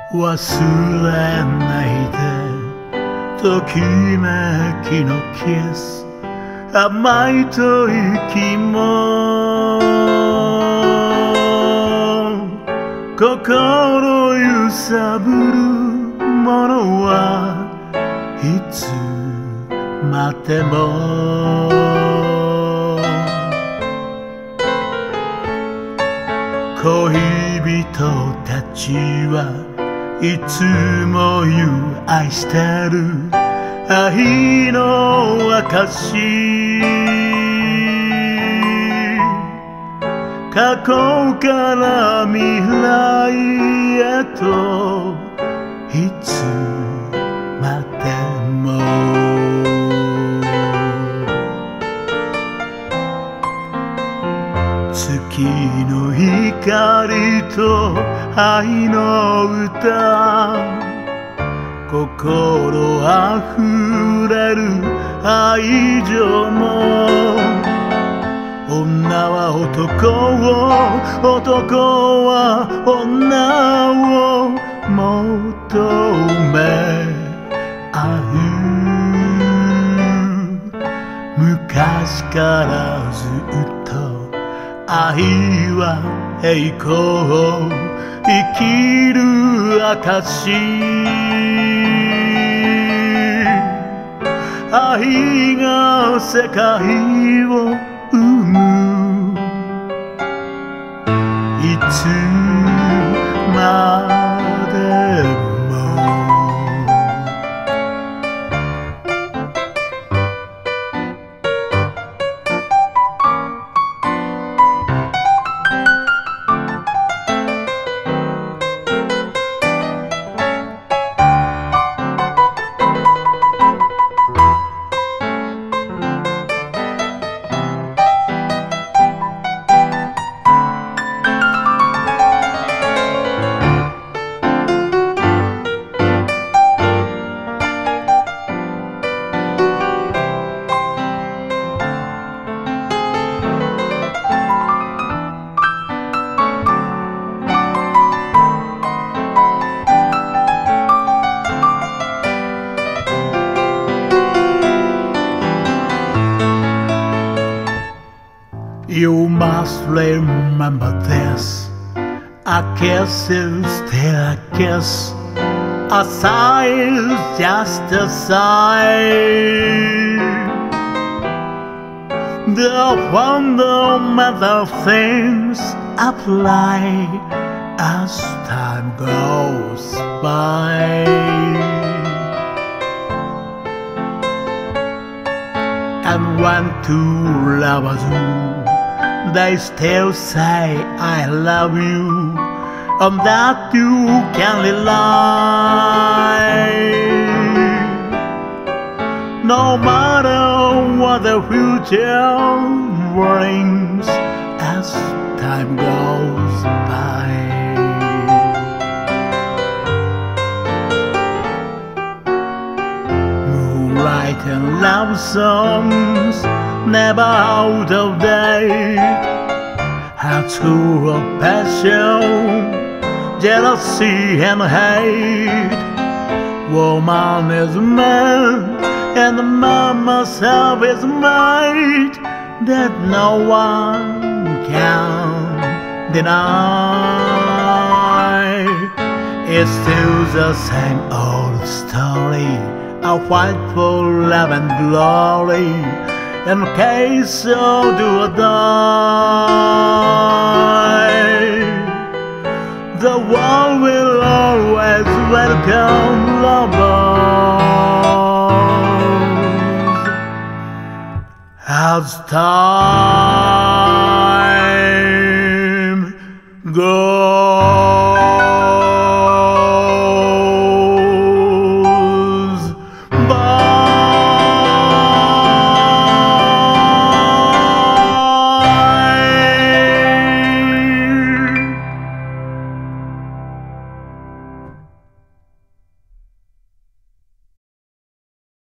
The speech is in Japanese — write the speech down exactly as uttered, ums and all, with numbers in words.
忘れないでときめきのキス甘い吐息も心揺さぶるものはいつまでも恋人たちはいつも言う愛してる愛の証過去から未来へといつまでも月の光と愛の歌心あふれる愛情も女は男を男は女を求め合う昔からずっと愛は栄光生きる証愛が世界を生むいつまでもYou must remember this. A kiss is still a kiss. A sigh is just a sigh. The fundamental things apply as time goes by. And when two lovers they still say I love you, on that you can rely. No matter what the future brings as time goes by. Moonlight and love songs never out of date, hearts full of passion, jealousy and hate. Woman is man and man myself is might that no one can deny. It's still the same old story, a fight for love and glory. In case of do or die, the world will always welcome lovers as time goes.